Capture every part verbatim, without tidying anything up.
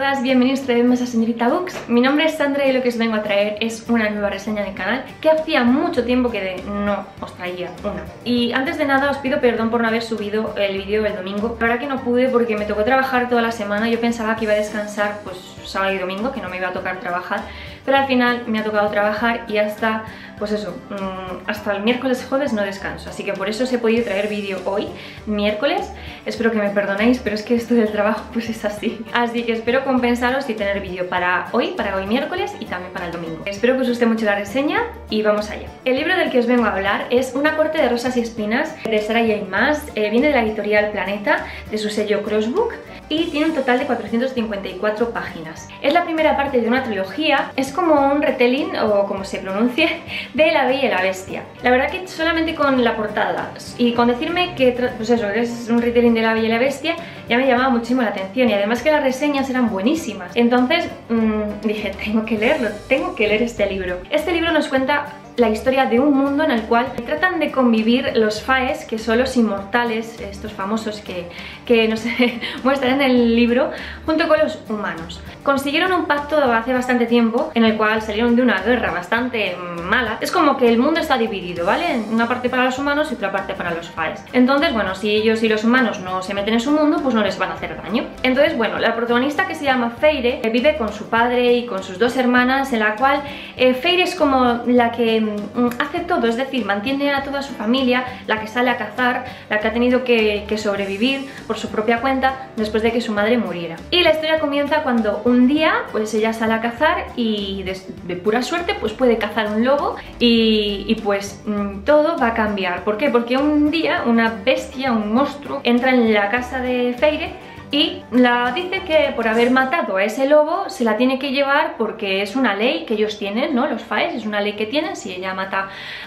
todas, bienvenidos otra vez más a Señorita Books. Mi nombre es Sandra y lo que os vengo a traer es una nueva reseña en el canal, que hacía mucho tiempo que de no os traía una. Y antes de nada os pido perdón por no haber subido el vídeo el domingo. La verdad que no pude porque me tocó trabajar toda la semana. Yo pensaba que iba a descansar pues sábado y domingo, que no me iba a tocar trabajar, pero al final me ha tocado trabajar y hasta, pues eso, hasta el miércoles jueves no descanso, así que por eso os he podido traer vídeo hoy, miércoles. Espero que me perdonéis, pero es que esto del trabajo pues es así. Así que espero compensaros y tener vídeo para hoy, para hoy miércoles y también para el domingo. Espero que os guste mucho la reseña y vamos allá. El libro del que os vengo a hablar es Una corte de rosas y espinas de Sarah J. Maas. Eh, viene de la editorial Planeta, de su sello Crossbook, y tiene un total de cuatrocientas cincuenta y cuatro páginas. Es la primera parte de una trilogía, es como un retelling, o como se pronuncie, de La Bella y la Bestia. La verdad que solamente con la portada y con decirme que pues eso, es un retelling de La Bella y la Bestia ya me llamaba muchísimo la atención, y además que las reseñas eran buenísimas. Entonces mmm, dije, tengo que leerlo, tengo que leer este libro. Este libro nos cuenta la historia de un mundo en el cual tratan de convivir los Faes, que son los inmortales, estos famosos que, que nos muestran en el libro, junto con los humanos. Consiguieron un pacto hace bastante tiempo en el cual salieron de una guerra bastante mala. Es como que el mundo está dividido, ¿vale? Una parte para los humanos y otra parte para los Faes. Entonces, bueno, si ellos y los humanos no se meten en su mundo, pues no les van a hacer daño. Entonces, bueno, la protagonista, que se llama Feire, vive con su padre y con sus dos hermanas, en la cual eh, Feire es como la que hace todo, es decir, mantiene a toda su familia, la que sale a cazar, la que ha tenido que, que sobrevivir por su propia cuenta después de que su madre muriera. Y la historia comienza cuando un día pues ella sale a cazar y de, de pura suerte pues puede cazar un lobo y, y pues mmm, todo va a cambiar. ¿Por qué? Porque un día una bestia, un monstruo, entra en la casa de Feire y la dice que por haber matado a ese lobo se la tiene que llevar, porque es una ley que ellos tienen, ¿no? Los Faes, es una ley que tienen. Si ella mata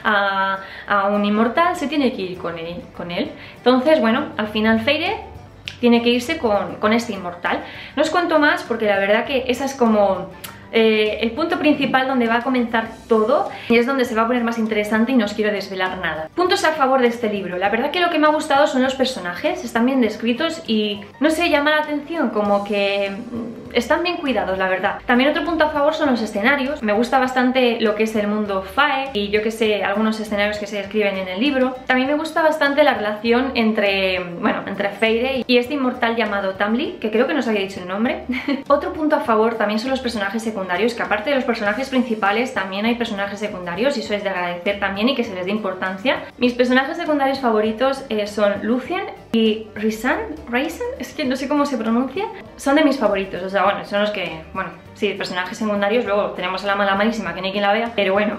a, a un inmortal, se tiene que ir con él, con él. Entonces, bueno, al final Feire tiene que irse con, con este inmortal. No os cuento más porque la verdad que esa es como Eh, el punto principal donde va a comenzar todo, y es donde se va a poner más interesante y no os quiero desvelar nada. Puntos a favor de este libro. La verdad que lo que me ha gustado son los personajes, están bien descritos y no sé, llama la atención, como que están bien cuidados, la verdad. También otro punto a favor son los escenarios. Me gusta bastante lo que es el mundo Fae y yo que sé, algunos escenarios que se describen en el libro. También me gusta bastante la relación entre, bueno, entre Feire y este inmortal llamado Tamlin, que creo que no os había dicho el nombre. Otro punto a favor también son los personajes secundarios, que aparte de los personajes principales también hay personajes secundarios, y eso es de agradecer también y que se les dé importancia. Mis personajes secundarios favoritos eh, son Lucien y Rhysand, Rhysand, es que no sé cómo se pronuncia. Son de mis favoritos, o sea, bueno, son los que, bueno, sí, personajes secundarios. Luego tenemos a la mala malísima, que no hay quien la vea, pero bueno.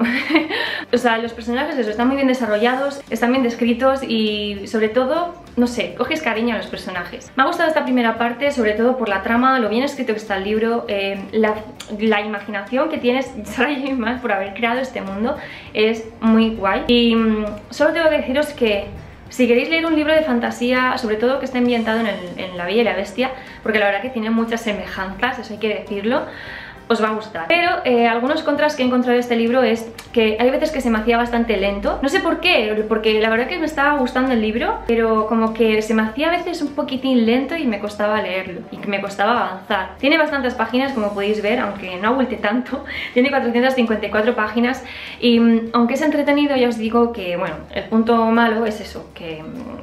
O sea, los personajes eso, están muy bien desarrollados, están bien descritos y sobre todo, no sé, coges cariño a los personajes. Me ha gustado esta primera parte, sobre todo por la trama, lo bien escrito que está el libro, eh, la, la imaginación que tienes Sarah J. Maas por haber creado este mundo es muy guay. Y mmm, solo tengo que deciros que si queréis leer un libro de fantasía, sobre todo que esté ambientado en, el, en La Bella y la Bestia, porque la verdad que tiene muchas semejanzas, eso hay que decirlo, os va a gustar. Pero eh, algunos contras que he encontrado en este libro es que hay veces que se me hacía bastante lento. No sé por qué, porque la verdad que me estaba gustando el libro, pero como que se me hacía a veces un poquitín lento y me costaba leerlo, y me costaba avanzar. Tiene bastantes páginas, como podéis ver, aunque no abulte tanto. Tiene cuatrocientas cincuenta y cuatro páginas y aunque es entretenido, ya os digo que, bueno, el punto malo es eso, que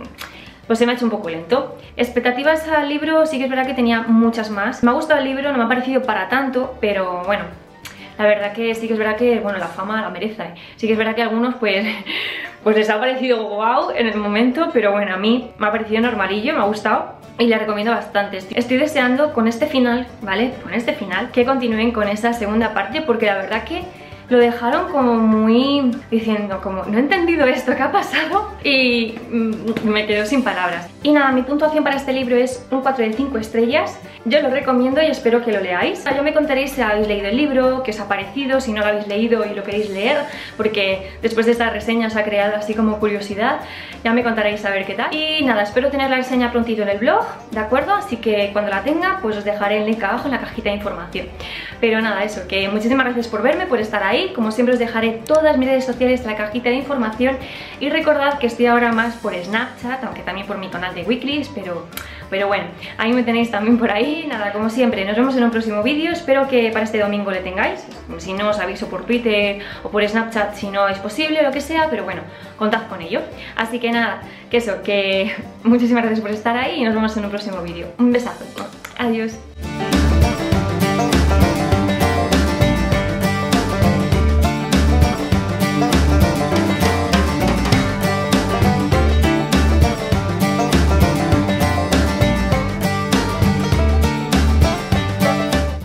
pues se me ha hecho un poco lento. Expectativas al libro sí que es verdad que tenía muchas más. Me ha gustado el libro, no me ha parecido para tanto, pero bueno, la verdad que sí que es verdad que, bueno, la fama la merece. Sí que es verdad que a algunos pues, pues les ha parecido wow en el momento, pero bueno, a mí me ha parecido normalillo, me ha gustado y la recomiendo bastante. Estoy deseando con este final, ¿vale? Con este final, que continúen con esa segunda parte, porque la verdad que lo dejaron como muy diciendo como no he entendido esto, ¿qué ha pasado? Y mm, me quedo sin palabras. Y nada, mi puntuación para este libro es un cuatro de cinco estrellas. Yo lo recomiendo y espero que lo leáis. Yo me contaréis si habéis leído el libro, qué os ha parecido, si no lo habéis leído y lo queréis leer, porque después de esta reseña os ha creado así como curiosidad. Ya me contaréis a ver qué tal. Y nada, espero tener la reseña prontito en el blog, ¿de acuerdo? Así que cuando la tenga, pues os dejaré el link abajo en la cajita de información. Pero nada, eso, que muchísimas gracias por verme, por estar ahí. ahí. Como siempre os dejaré todas mis redes sociales en la cajita de información y recordad que estoy ahora más por Snapchat, aunque también por mi canal de Weeklies, pero, pero bueno, ahí me tenéis también por ahí. Nada, como siempre, nos vemos en un próximo vídeo, espero que para este domingo le tengáis, si no os aviso por Twitter o por Snapchat si no es posible o lo que sea, pero bueno, contad con ello. Así que nada, que eso, que muchísimas gracias por estar ahí y nos vemos en un próximo vídeo. Un besazo, adiós.